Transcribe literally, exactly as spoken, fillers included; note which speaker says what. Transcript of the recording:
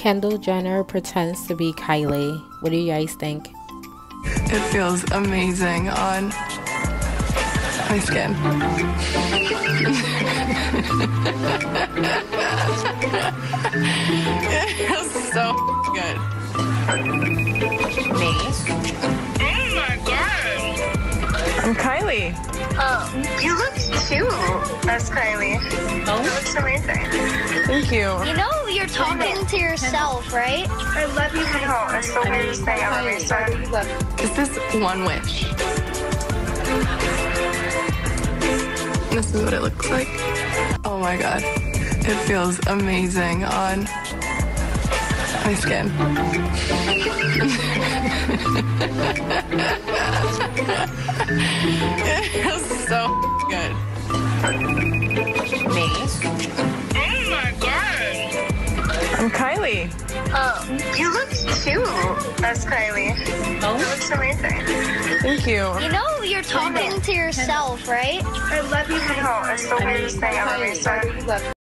Speaker 1: Kendall Jenner pretends to be Kylie. What do you guys think?
Speaker 2: It feels amazing on my skin. It feels so good.
Speaker 1: Me?
Speaker 2: Oh my god! I'm Kylie.
Speaker 3: Oh, you look cute as Kylie. Oh? It looks amazing.
Speaker 2: Thank you.
Speaker 4: You know you're talking to yourself, right?
Speaker 3: I love you. Oh, it's the weirdest thing I've ever said.
Speaker 2: Is this one wish? This is what it looks like. Oh my god. It feels amazing on my skin. It feels so good.
Speaker 1: Me?
Speaker 2: Oh my god! I'm Kylie.
Speaker 3: Oh, you look cute as Kylie. Oh? It looks amazing.
Speaker 2: Thank you.
Speaker 4: You know you're talking to yourself, right?
Speaker 3: I love you. Oh, it's the weirdest thing I've ever said.